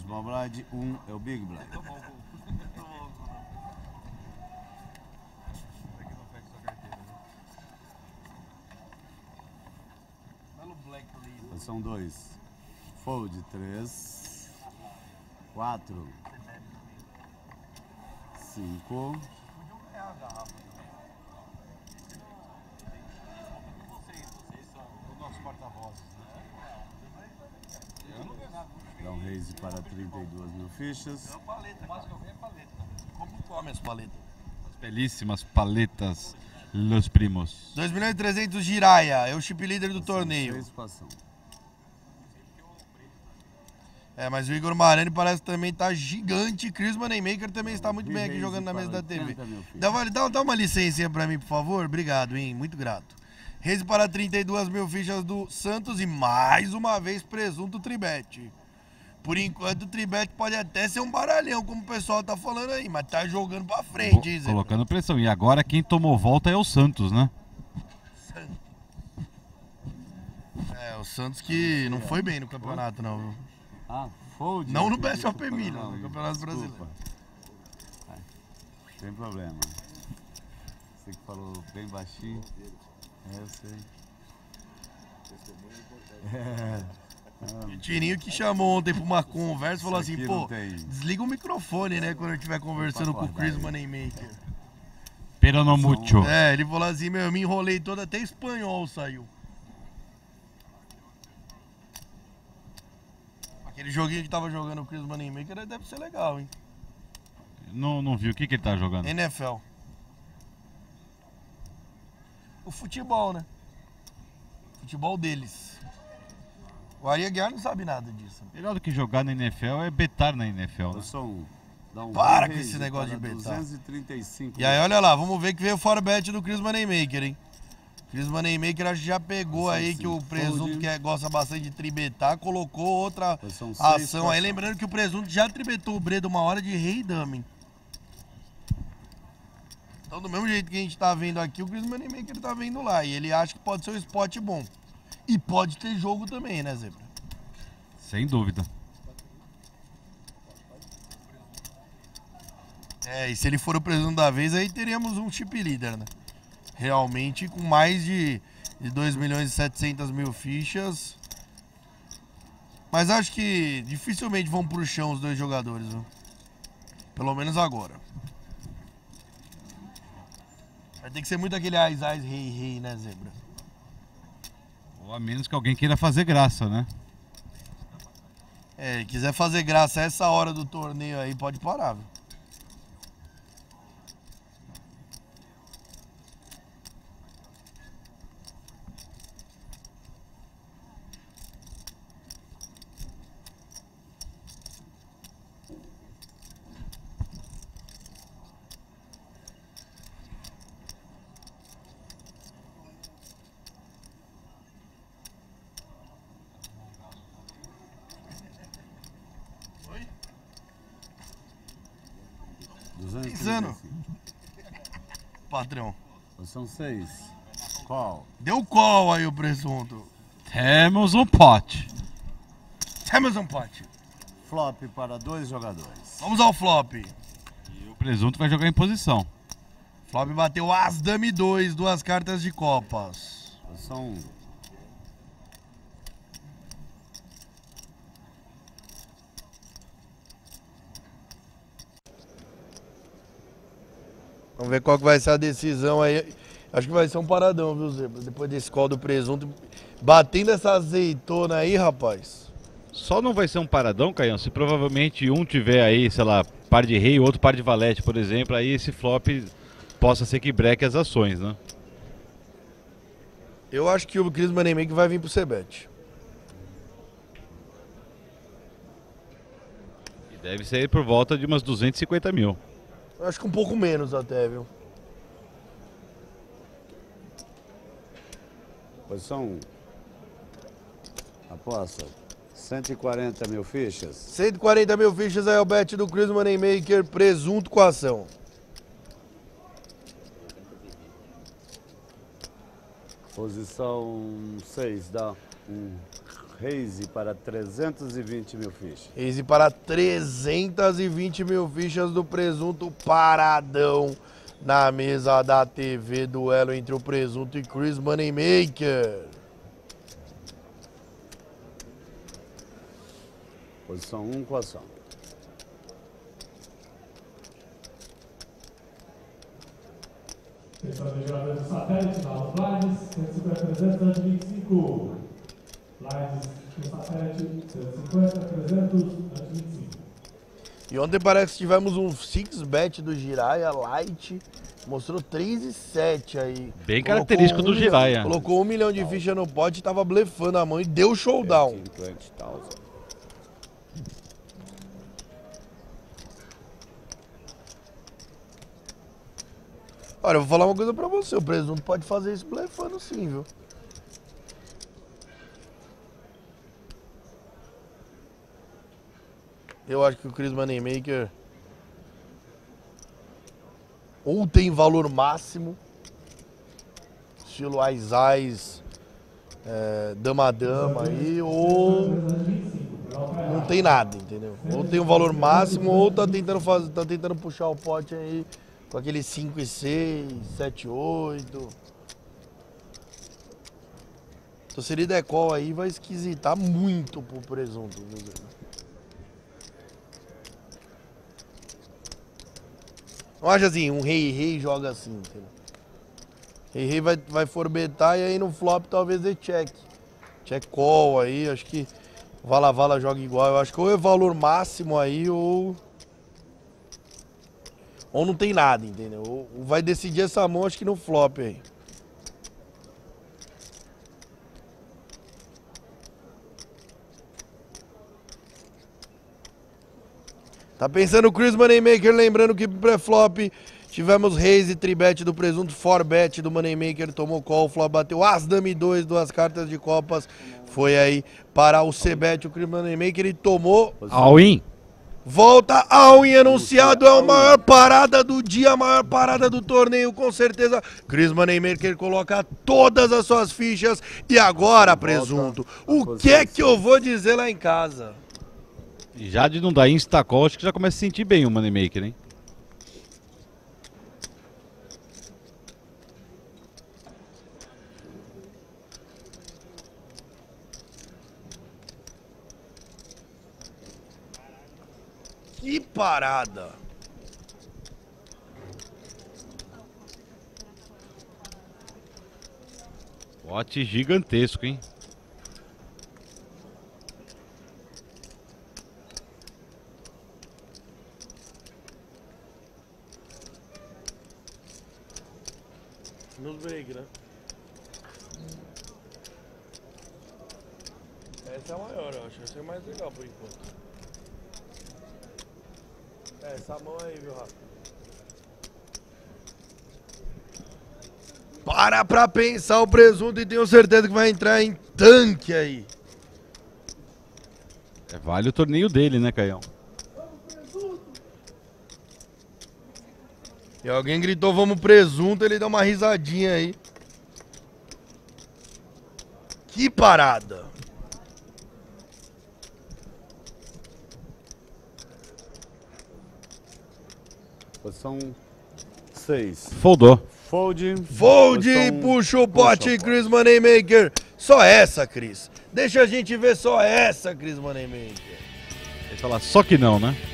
Small Blind, 1 é o Big Blind. São 2. Fold, 3. 4. 5. Dá um raise para 32 mil fichas. Como come as paletas? As belíssimas paletas Los Primos. 2.300.000 Jiraya, é o chip líder do torneio. É, mas o Igor Marani parece que também tá gigante. Chris Moneymaker também está muito bem aqui jogando na mesa da TV. Dá uma licencinha pra mim, por favor. Obrigado, hein? Muito grato. Raise para 32 mil fichas do Santos e mais uma vez presunto tribete. Por enquanto o tribete pode até ser um baralhão, como o pessoal tá falando aí, mas tá jogando pra frente, hein, Zé? Colocando pressão. E agora quem tomou volta é o Santos, né? É, o Santos que não foi bem no campeonato, não, viu? Ah, fold. Não no BSOP Milan, no Campeonato Brasileiro. Sem problema. Você que falou bem baixinho. Eu sei. O Tirinho que chamou ontem pra uma conversa falou assim, pô, desliga o microfone, né, quando eu estiver conversando com o Chris Moneymaker. Pero no mucho. É, ele falou assim, meu, eu me enrolei todo, até espanhol saiu. Aquele joguinho que tava jogando o Chris Moneymaker deve ser legal, hein? Não vi o que ele tá jogando. NFL. O futebol, né? Futebol deles. O Ari Aguiar não sabe nada disso. Melhor do que jogar na NFL é betar na NFL. Né? Para com esse negócio de betar. 235. E aí, olha lá, vamos ver que veio o forbet do Chris Moneymaker, hein? Chris Moneymaker acho que já pegou aí que o presunto que gosta bastante de tribetar, colocou outra ação aí. Lembrando que o presunto já tribetou o Bredo uma hora de rei e dama, hein? Então, do mesmo jeito que a gente tá vendo aqui, o Chris Moneymaker tá vendo lá. E ele acha que pode ser um spot bom. E pode ter jogo também, né, Zebra? Sem dúvida. É, e se ele for o presunto da vez, aí teríamos um chip líder, né? Realmente com mais de 2.700.000 fichas. Mas acho que dificilmente vão pro chão os dois jogadores, viu? Pelo menos agora. Vai ter que ser muito aquele ais, rei, né, Zebra? Ou a menos que alguém queira fazer graça, né? É, quiser fazer graça a essa hora do torneio aí, pode parar, viu? Pensando. Patrão. São 6. Call. Deu call aí o presunto. Temos um pote. Temos um pote. Flop para 2 jogadores. Vamos ao flop. E o presunto vai jogar em posição. Flop bateu as dame 2, 2 cartas de copas. Posição 1. Vamos ver qual que vai ser a decisão aí. Acho que vai ser um paradão, viu, Zebra? Depois desse call do presunto. Batendo essa azeitona aí, rapaz. Só não vai ser um paradão, Caião, se provavelmente um tiver aí, sei lá, par de rei e outro par de valete, por exemplo, aí esse flop possa ser que breque as ações, né? Eu acho que o Chris Moneymaker vai vir pro C-Bet. E deve ser por volta de umas 250 mil. Eu acho que um pouco menos até, viu? Posição 1. Aposta. 140 mil fichas. 140 mil fichas aí é o bet do Chris Moneymaker, presunto com ação. Posição 6, dá Raise para 320 mil fichas. Raise para 320 mil fichas do Presunto paradão na mesa da TV. Duelo entre o Presunto e Chris Moneymaker. Posição 1 com ação. Questão de jogador do satélite, novos blinds, 150, 300, 125. Blinds do satélite, 150, 300, 125. E ontem parece que tivemos um 6-bet do Jiraiya Light. Mostrou 3 e 7 aí. Bem característico do Jiraiya. Colocou 1 milhão de ficha no pote e tava blefando a mão e deu showdown. 20,000. Olha, eu vou falar uma coisa pra você, o Presunto pode fazer isso blefando sim, viu? Eu acho que o Chris Moneymaker ou tem valor máximo, estilo Ais, Dama aí, ou não tem nada, entendeu? Ou tem um valor máximo, ou tá tentando puxar o pote aí com aquele 5 e 6, 7 e 8. Então se ele der call aí, vai esquisitar muito pro Presunto. Não acha assim, um rei joga assim, entendeu? Rei vai forbetar e aí no flop talvez dê check. Check call aí, acho que Vala joga igual. Eu acho que ou é valor máximo aí ou não tem nada, entendeu? Ou vai decidir essa mão, acho que no flop aí. Tá pensando o Chris Moneymaker, lembrando que pré-flop tivemos raise e tribet do Presunto, 4-bet do Moneymaker, tomou call, flop bateu as dame 2, 2 cartas de copas, foi aí para o C-bet, o Chris Moneymaker e tomou All-in. Volta ao anunciado, é a maior parada do dia, a maior parada do torneio, com certeza. Chris Moneymaker coloca todas as suas fichas. E agora, Presunto, o que é que eu vou dizer lá em casa? Já de não dar insta-call, acho que já começa a sentir bem o Moneymaker, hein? Que parada! Pote gigantesco, hein? Nos break, né? Essa é a maior, eu acho. Essa é a mais legal por enquanto. Essa mão aí, viu, Rafa? Pra pensar o Presunto e tenho certeza que vai entrar em tanque aí. Vale o torneio dele, né, Caião? E alguém gritou, vamos Presunto, ele dá uma risadinha aí. Que parada! Posição 6. Foldou. Fold. Fold, Posição- puxa o pote, Chris Moneymaker. Só essa, Chris. Deixa a gente ver só essa, Chris Moneymaker. Ele fala só que não, né?